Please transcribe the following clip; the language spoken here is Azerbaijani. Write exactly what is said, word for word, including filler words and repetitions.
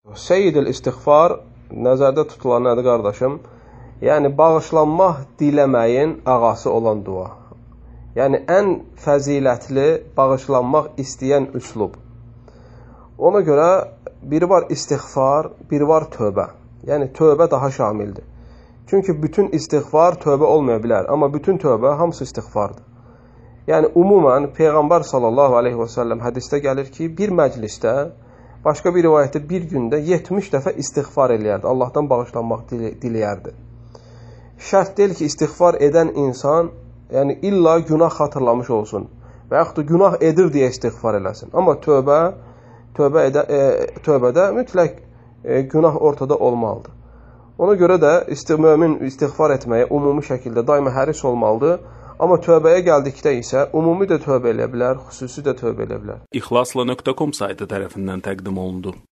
Seyyidül istiğfar nəzərdə tutulan nədir qardaşım? Yəni, bağışlanmaq diləməyin ağası olan dua. Yəni, ən fəzilətli bağışlanmaq istəyən üslub. Ona görə biri var istiğfar, biri var tövbə. Yəni, tövbə daha şamildir. Çünki bütün istiğfar tövbə olmaya bilər, amma bütün tövbə hamısı istiğfardır. Yəni, umumən Peyğəmbər sallallahu aleyhi və səlləm hədisdə gəlir ki, bir məclisdə, başqa bir rivayətdə bir gündə yetmiş dəfə istiğfar eləyərdi. Allahdan bağışlanmaq diləyərdi. Şərt deyil ki, istiğfar edən insan yəni illa günah xatırlamış olsun və yaxud da günah edir deyə istiğfar eləsin. Amma tövbə, tövbə edə, e, tövbədə mütləq e, günah ortada olmalıdır. Ona görə də isti, mömin istiğfar etməyə umumi şəkildə daima həris olmalıdır. Amma tövbəyə gəldikdə isə umumi də tövbə eləyə bilər, xüsusi də tövbə eləyə bilər. İxlasla nöqtə com saytı tərəfindən təqdim olundu.